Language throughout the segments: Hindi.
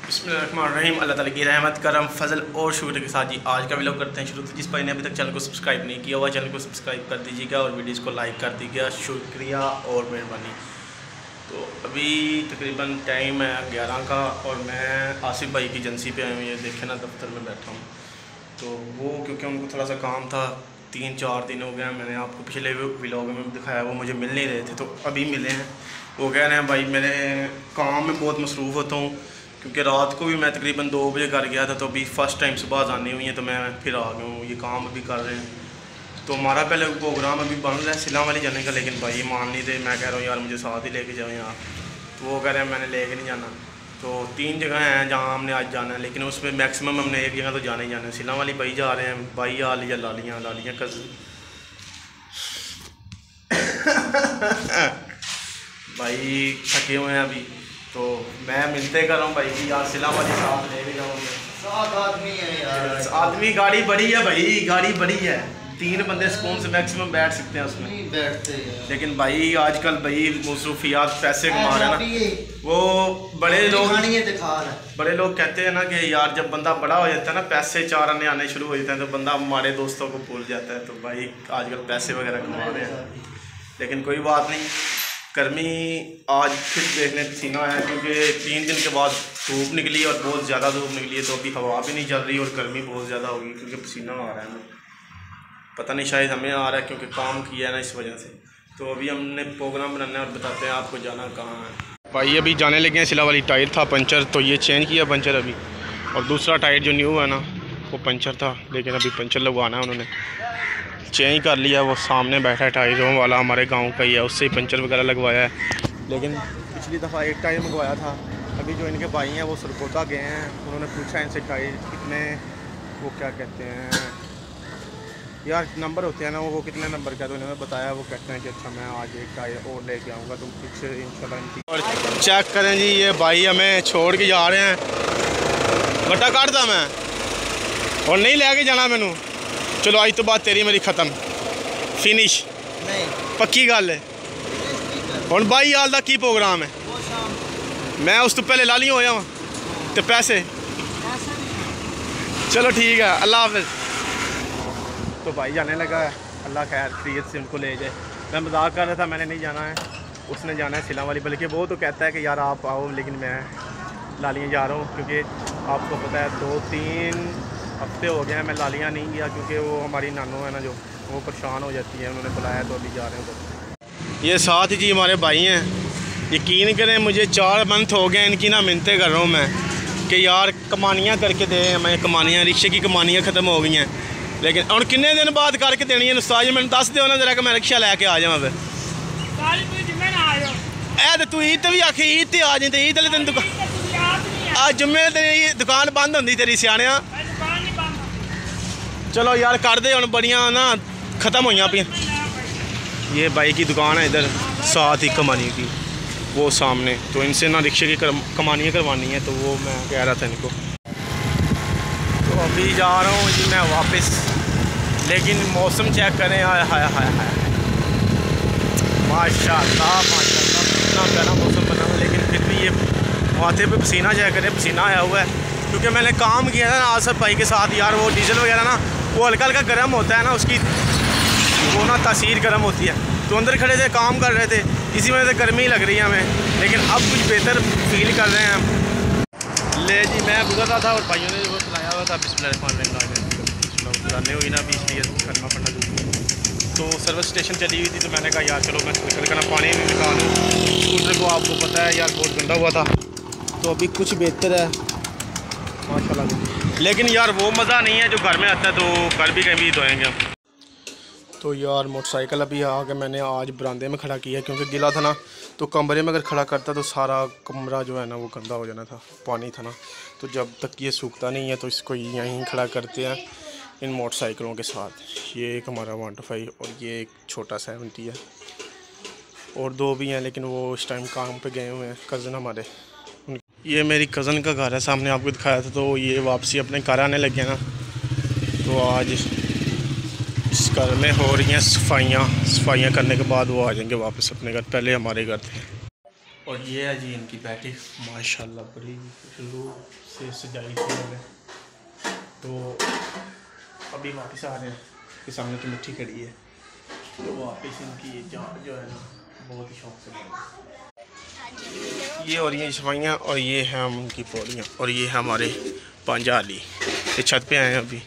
बिस्मिल्लाहिर्रहमानिर्रहीम। अल्लाह ताला की रहमत करम फजल और शुक्र के साथ जी आज का व्लॉग करते हैं शुरू। तो जिस भाई ने अभी तक चैनल को सब्सक्राइब नहीं किया हुआ चैनल को सब्सक्राइब कर दीजिएगा और वीडियोस को लाइक कर दीजिएगा, शुक्रिया और मेहरबानी। तो अभी तकरीबन टाइम है 11 का और मैं आसिफ भाई की एजेंसी पे आया हूँ। ये देखे ना दफ्तर में बैठा हूँ। तो वो क्योंकि उनको थोड़ा सा काम था, 3-4 दिन हो गया, मैंने आपको पिछले व्लॉग में दिखाया, वो मुझे मिल नहीं रहे थे तो अभी मिले हैं। वो कह रहे हैं भाई मेरे काम में बहुत मसरूफ़ होता हूँ क्योंकि रात को भी मैं तकरीबन 2 बजे कर गया था, तो अभी फ़र्स्ट टाइम सुबह आनी हुई है तो मैं फिर आ गया हूँ। ये काम अभी कर रहे हैं। तो हमारा पहले प्रोग्राम अभी बन रहा है सिला वाली जाने का, लेकिन भाई मान नहीं थे। मैं कह रहा हूँ यार मुझे साथ ही लेके जाओ यार, तो वो कह रहे हैं मैंने लेके नहीं जाना। तो 3 जगह हैं जहाँ हमने आज जाना है, लेकिन उसमें मैक्सिमम हमने एक जगह तो जाना ही जाना है। सिला वाली भाई जा रहे हैं, भाई आ लिया लालियाँ कज़न भाई थके हुए हैं अभी। तो मैं मिलते कर रहा हूँ भाई की, यार सिला वाली साथ ले भी जाऊँगे। 7 आदमी है यार, आदमी गाड़ी बड़ी है भाई, गाड़ी बड़ी है, 3 बंदे सुकून से मैक्सिमम बैठ सकते हैं उसमें। नहीं बैठते यार। लेकिन भाई आजकल भाई मसरूफियात पैसे कमा रहे हैं ना, वो बड़े लोग कहते हैं ना कि यार जब बंदा बड़ा हो जाता है ना, पैसे 4 आने शुरू हो जाते हैं तो बंदा हमारे दोस्तों को भूल जाता है। तो भाई आजकल पैसे वगैरह कमा रहे हैं, लेकिन कोई बात नहीं। गर्मी आज फिर देखने पसीना है क्योंकि 3 दिन के बाद धूप निकली और बहुत ज़्यादा धूप निकली है, तो अभी हवा भी नहीं चल रही और गर्मी बहुत ज़्यादा होगी क्योंकि पसीना आ रहा है हमें। पता नहीं शायद हमें आ रहा है क्योंकि काम किया है ना इस वजह से। तो अभी हमने प्रोग्राम बनाना है और बताते हैं आपको जाना कहाँ है। भाई अभी जाने लगे हैं। सिला वाली टायर था पंचर, तो ये चेंज किया पंचर अभी, और दूसरा टायर जो न्यू है ना वो पंचर था, लेकिन अभी पंचर लगवाना है उन्होंने, चेंज कर लिया। वो सामने बैठा है टायरों वाला, हमारे गांव का ही है, उससे ही पंचर वगैरह लगवाया है। लेकिन पिछली दफ़ा एक टायर मंगवाया था। अभी जो इनके भाई हैं वो सरकोता गए हैं, उन्होंने पूछा इनसे टायर कितने, वो क्या कहते हैं यार नंबर होते हैं ना, वो कितने नंबर का, तो इन्होंने बताया। वो कहते हैं कि अच्छा मैं आज एक टायर और लेके आऊँगा, तो कुछ इंशाल्लाह इनकी। और चेक करें जी, ये भाई हमें छोड़ के जा रहे हैं। बट्टा काटता मैं और नहीं ले के जाना मैनू। चलो आज तो बात तेरी मेरी ख़त्म, फिनिश नहीं पक्की गल है। और भाई हाल का की प्रोग्राम है? मैं उस तो पहले लाली होया वहाँ तो पैसे चलो ठीक है, अल्लाह हाफिज़। तो भाई जाने लगा है, अल्लाह खैर खैरियत से उनको ले जाए। मैं मजाक कर रहा था, मैंने नहीं जाना है, उसने जाना है सिला वाली। बल्कि वो तो कहता है कि यार आप आओ, लेकिन मैं लालियाँ जा रहा हूँ क्योंकि आपको पता है 2-3 हफ्ते हो गए हैं मैं लालियाँ नहीं गया क्योंकि वो हमारी नानू है ना जो, वो परेशान हो जाती है, उन्होंने बुलाया तो अभी जा रहे हैं। ये साथ ही जी हमारे भाई हैं। यकीन करें मुझे 4 मंथ हो गए इनकी ना मिन्नतें कर रहा हूँ मैं कि यार कमानियाँ करके दे, मैं कमानियाँ, रिक्शे की कमानियाँ ख़त्म हो गई हैं। लेकिन और कितने दिन बाद करके देनी है उस्ताद, मैंने दस दो ना जरा कि मैं रिक्शा लैके आ जावा। फिर तो तू ईद भी आखी ईद ते आ जाए, तो ईद तेन दुकान आज जुम्मे तेरी दुकान बंद होंगी तेरी सियाने। चलो यार कर दे, हम बड़ियाँ ना ख़त्म हुई पी। ये भाई की दुकान है इधर साथ ही कमानी की, वो सामने। तो इनसे ना रिक्शे की कमानियाँ करवानी है, तो वो मैं कह रहा था इनको। तो अभी जा रहा हूँ जी मैं वापस, लेकिन मौसम चेक करें, हाय हाय हाय हाय माशाल्लाह कितना प्यारा मौसम बना हुआ। लेकिन फिर भी ये माथे पे पसीना चेक करें, पसीना आया हुआ है क्योंकि मैंने काम किया था ना आसिफ भाई के साथ यार। वो डीजल वगैरह ना वो हल्का हल्का गर्म होता है ना, उसकी वो ना तासीर गर्म होती है। तो अंदर खड़े थे काम कर रहे थे, इसी वजह से गर्मी लग रही है हमें, लेकिन अब कुछ बेहतर फील कर रहे हैं हम। ले जी मैं गुजर रहा था और भाइयों ने वो बुलाया हुआ था, बुलाने हुई ना अभी, इसलिए करना पड़ना जरूरी। तो सर्विस स्टेशन चली हुई थी, तो मैंने कहा यार चलो मैं निकल कर पानी भी निकालूँ स्कूटर को। आपको पता है यार बहुत गंदा हुआ था, तो अभी कुछ बेहतर है माशाल्लाह। लेकिन यार वो मज़ा नहीं है जो घर में आता है, तो घर भी कहीं धोएंगे हम। तो यार मोटरसाइकिल अभी आके मैंने आज बरामदे में खड़ा किया क्योंकि गिला था ना, तो कमरे में अगर खड़ा करता तो सारा कमरा जो है ना वो गंदा हो जाना था, पानी था ना। तो जब तक ये सूखता नहीं है तो इसको यहीं खड़ा करते हैं इन मोटरसाइकिलों के साथ। ये एक हमारा 125 और ये एक छोटा 70 है, और 2 भी हैं, लेकिन वो इस टाइम काम पे गए हुए हैं कज़न हमारे। ये मेरी कज़न का घर है, सामने आपको दिखाया था। तो ये वापसी अपने घर आने लगे ना, तो आज इस घर में हो रही हैं सफाइयाँ करने के बाद वो आ जाएंगे वापस अपने घर। पहले हमारे घर थे। और ये है जी इनकी बैठी, माशाल्लाह बड़ी रूह से सजाई थी मैंने। तो अभी वापस आ रहे हैं कि सामने तो मिट्टी खड़ी है, तो वापस इनकी जान जो है ना बहुत ही शौक से ये और ये सफाइयाँ, और ये हैं उनकी पौड़ियाँ, और ये है हमारे पांजाली। ये छत पे आए हैं अभी।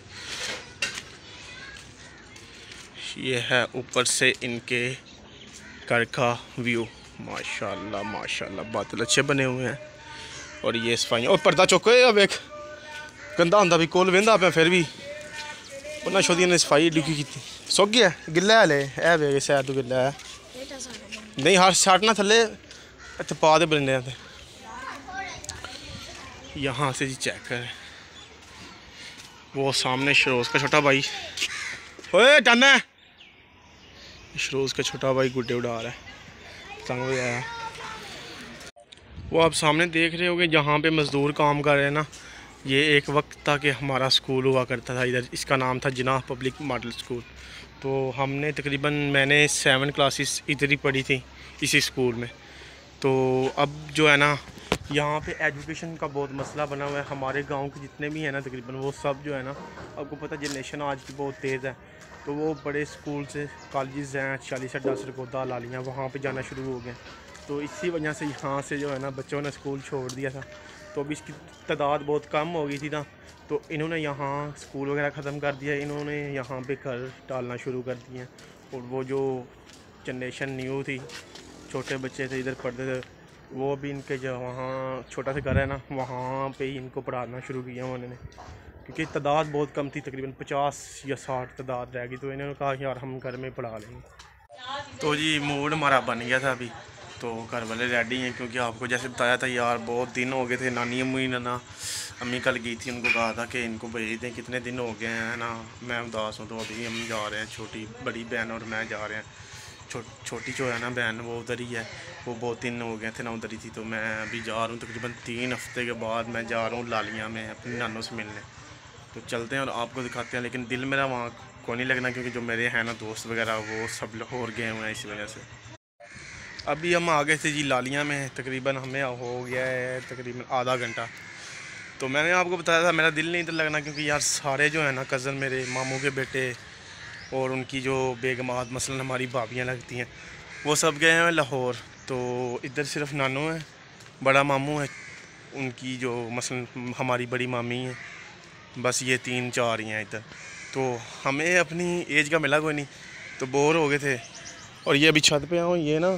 ये है ऊपर से इनके घर का व्यू, माशाल्लाह माशाल्लाह बादल अच्छे बने हुए हैं। और ये सफाइयाँ, और पर्दा चुके अब एक गंदा होंदा भी कोल वेंदा पे, फिर भी उन्हें छोदी ने सफाई डुकी की सुक गया गिला हले है वे सैर तो गिला है नहीं हर शर्ट ना थले इतने पा दे बरंडे थे। यहाँ से जी चेक करें, वो सामने शरोज का छोटा भाई, ओए टाना शरोज का छोटा भाई गुड्डे उड़ा रहा है, तंग हो आया। वो आप सामने देख रहे होगे जहाँ पे मज़दूर काम कर रहे हैं ना, ये एक वक्त था कि हमारा स्कूल हुआ करता था इधर, इसका नाम था जिनाह पब्लिक मॉडल स्कूल। तो हमने तकरीबन मैंने 7 क्लासेस इधर ही पढ़ी थी इसी स्कूल में। तो अब जो है ना यहाँ पे एजुकेशन का बहुत मसला बना हुआ है। हमारे गांव के जितने भी हैं ना तकरीबन वो सब जो है ना, आपको पता जनरेशन आज की बहुत तेज़ है, तो वो बड़े स्कूल से कॉलेजेस हैं 40 अड्डा सरगोदा लालियाँ वहाँ पे जाना शुरू हो गए। तो इसी वजह से यहाँ से जो है ना बच्चों ने स्कूल छोड़ दिया था, तो अभी इसकी तादाद बहुत कम हो गई थी ना, तो इन्होंने यहाँ स्कूल वगैरह ख़त्म कर दिया, इन्होंने यहाँ पे घर डालना शुरू कर दिए। और वो जो जनरेशन न्यू थी, छोटे बच्चे थे इधर पढ़ते थे, वो भी इनके जो वहाँ छोटा सा घर है ना वहाँ पे ही इनको पढ़ाना शुरू किया उन्होंने, क्योंकि तादाद बहुत कम थी, तकरीबन 50 या 60 तादाद रह गई। तो इन्होंने कहा कि यार हम घर में पढ़ा लेंगे। तो जी मूड हमारा बन गया था अभी, तो घर वाले रेडी हैं, क्योंकि आपको जैसे बताया था यार बहुत दिन हो गए थे। नानी अम्मी ना अम्मी कल गई थी, उनको कहा था कि इनको भेज दें, कितने दिन हो गए हैं ना मैं उदास हूँ। तो अभी हम जा रहे हैं, छोटी बड़ी बहन और मैं जा रहे हैं। छोटी जो है ना बहन वो उधर ही है, वो बहुत दिन हो गए थे ना उधर ही थी। तो मैं अभी जा रहा हूँ, तकरीबन 3 हफ्ते के बाद मैं जा रहा हूँ लालियाँ में अपनी नानों से मिलने। तो चलते हैं और आपको दिखाते हैं, लेकिन दिल मेरा वहाँ को नहीं लगना, क्योंकि जो मेरे हैं ना दोस्त वगैरह वो सब लाहौर गए हुए हैं इसी वजह से। अभी हम आ गए थे जी लालियाँ में, तकरीबन हमें हो गया है तकरीबन आधा घंटा। तो मैंने आपको बताया था मेरा दिल नहीं इधर लगना, क्योंकि यार सारे जो है ना कज़न मेरे मामू के बेटे और उनकी जो बेगमात मसलन हमारी भाभियाँ लगती हैं वो सब गए हैं लाहौर। तो इधर सिर्फ नानू है, बड़ा मामू है, उनकी जो मसलन हमारी बड़ी मामी है, बस ये 3-4 ही हैं इधर। तो हमें अपनी एज का मिला कोई नहीं, तो बोर हो गए थे। और ये अभी छत पे आऊँ, ये ना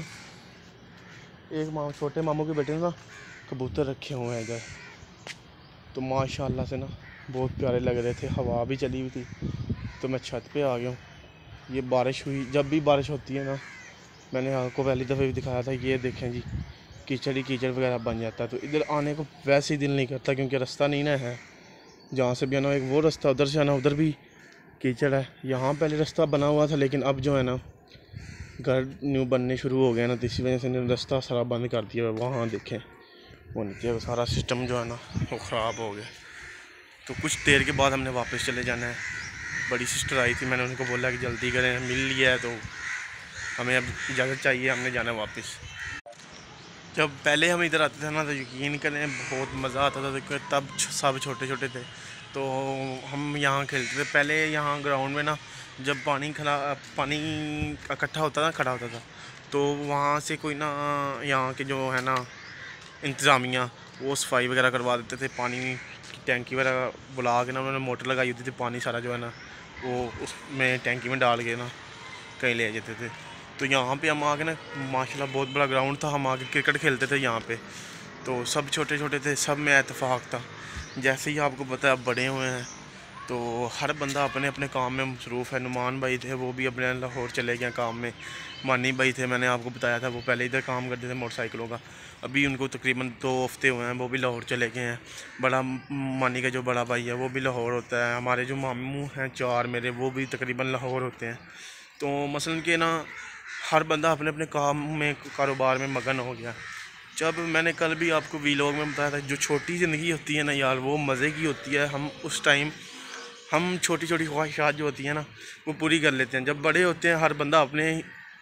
एक छोटे मामू के बेटे ने ना कबूतर रखे हुए हैं इधर, तो माशाल्लाह से ना बहुत प्यारे लग रहे थे, हवा भी चली हुई थी। तो मैं छत पे आ गया हूँ। ये बारिश हुई, जब भी बारिश होती है ना, मैंने आपको पहली दफ़े भी दिखाया था, ये देखें जी कीचड़ ही कीचड़ वगैरह बन जाता है। तो इधर आने को वैसे ही दिल नहीं करता, क्योंकि रास्ता नहीं ना है जहाँ से भी आना, एक वो रास्ता उधर से आना, उधर भी कीचड़ है। यहाँ पहले रास्ता बना हुआ था, लेकिन अब जो है ना घर न्यू बनने शुरू हो गया ना, तो इसी वजह से रास्ता सारा बंद कर दिया। वहाँ देखें वो नीचे सारा सिस्टम जो है ना वो ख़राब हो गया। तो कुछ देर के बाद हमने वापस चले जाना है। बड़ी सिस्टर आई थी, मैंने उनको बोला कि जल्दी करें, मिल लिया है तो हमें अब इजाज़त चाहिए, हमने जाना है वापस। जब पहले हम इधर आते थे ना तो यकीन करें बहुत मज़ा आता था, तब सब छोटे छोटे थे, तो हम यहाँ खेलते थे। पहले यहाँ ग्राउंड में ना जब पानी इकट्ठा होता था, खड़ा होता था, तो वहाँ से कोई ना यहाँ के जो है ना इंतज़ामिया वो सफाई वगैरह करवा देते थे। पानी की टैंकी वगैरह बुला के ना उन्होंने मोटर लगाई होती थी, पानी सारा जो है ना वो उसमें टैंकी में डाल के ना कहीं ले जाते थे। तो यहाँ पे हम आके ना माशाल्लाह बहुत बड़ा ग्राउंड था, हम आके क्रिकेट खेलते थे यहाँ पे। तो सब छोटे छोटे थे, सब में इत्तेफाक था। जैसे ही आपको पता है अब बड़े हुए हैं, तो हर बंदा अपने अपने काम में मसरूफ़ है। नुमान भाई थे, वो भी अपने लाहौर चले गए काम में। मानी भाई थे, मैंने आपको बताया था, वो पहले इधर काम करते थे मोटरसाइकिलों का, अभी उनको तकरीबन 2 हफ्ते हुए हैं, वो भी लाहौर चले गए हैं। बड़ा मानी का जो बड़ा भाई है वो भी लाहौर होता है। हमारे जो मामू हैं 4 मेरे, वो भी तकरीबन लाहौर होते हैं। तो मसलन के ना हर बंदा अपने अपने काम में कारोबार में मगन हो गया। जब मैंने कल भी आपको वीलॉग में बताया था, जो छोटी ज़िंदगी होती है ना यार वो मज़े की होती है। हम उस टाइम हम छोटी छोटी ख्वाहिशात जो होती हैं ना वो पूरी कर लेते हैं। जब बड़े होते हैं हर बंदा अपने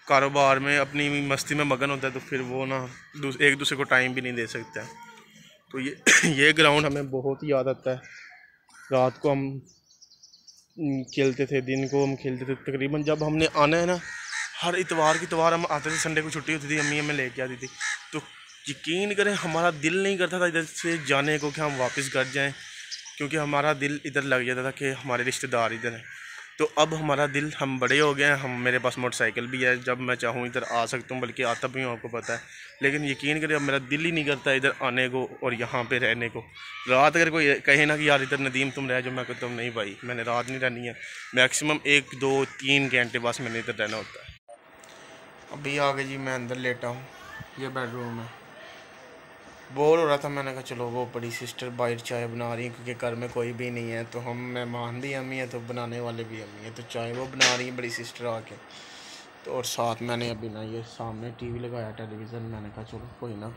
कारोबार में अपनी मस्ती में मगन होता है तो फिर वो ना एक दूसरे को टाइम भी नहीं दे सकता है। तो ये ग्राउंड हमें बहुत ही याद आता है। रात को हम खेलते थे, दिन को हम खेलते थे। तकरीबन जब हमने आना है ना, हर इतवार की इतवार हम आते थे, संडे को छुट्टी होती थी, अम्मी हमें लेके आती थी। तो यकीन करें हमारा दिल नहीं करता था इधर से जाने को कि हम वापस घर जाएं, क्योंकि हमारा दिल इधर लग जाता था कि हमारे रिश्तेदार इधर हैं। तो अब हमारा दिल, हम बड़े हो गए हैं, हम मेरे पास मोटरसाइकिल भी है, जब मैं चाहूँ इधर आ सकता हूँ, बल्कि आता भी हूँ, आपको पता है। लेकिन यकीन करें अब मेरा दिल ही नहीं करता इधर आने को और यहाँ पे रहने को। रात अगर कोई कहे ना कि यार इधर नदीम तुम रह जाओ, मैं कहता हूँ नहीं भाई, मैंने रात नहीं रहनी है। मैक्सिमम 1, 2, 3 घंटे बस मैंने इधर रहना होता है। अभी आगे जी मैं अंदर लेटा हूँ, ये बेडरूम है। बोर हो रहा था, मैंने कहा चलो वो बड़ी सिस्टर बाहर चाय बना रही है, क्योंकि घर में कोई भी नहीं है, तो हम मेहमान भी अम्मी है तो बनाने वाले भी अम्मी है, तो चाय वो बना रही है बड़ी सिस्टर आके। तो और साथ मैंने अभी ना ये सामने टीवी लगाया, टेलीविज़न। मैंने कहा चलो कोई ना,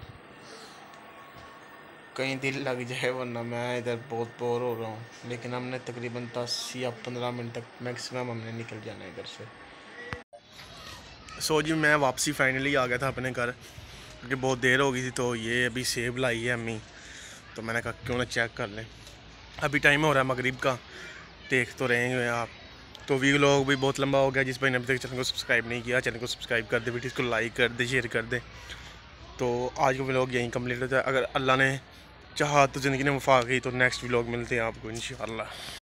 कहीं दिल लग जाए, वरना मैं इधर बहुत बोर हो रहा हूँ। लेकिन हमने तकरीबन 10 या 15 मिनट तक मैक्सिमम हमने निकल जाना है इधर से। सो जी मैं वापसी फाइनली आ गया था अपने घर, क्योंकि बहुत देर हो गई थी। तो ये अभी सेब लाई है अम्मी, तो मैंने कहा क्यों ना चेक कर लें। अभी टाइम हो रहा है मगरिब का, देख तो रहे हैं आप। तो व्लॉग भी बहुत लंबा हो गया। जिस भाई ने अभी तक चैनल को सब्सक्राइब नहीं किया, चैनल को सब्सक्राइब कर दे, वीडियो को लाइक कर दे, शेयर कर दे। तो आज का व्लॉग यहीं कंप्लीट होता है। अगर अल्लाह ने चाहा तो ज़िंदगी ने वफा की, तो नेक्स्ट व्लॉग मिलते हैं आपको इंशाअल्लाह।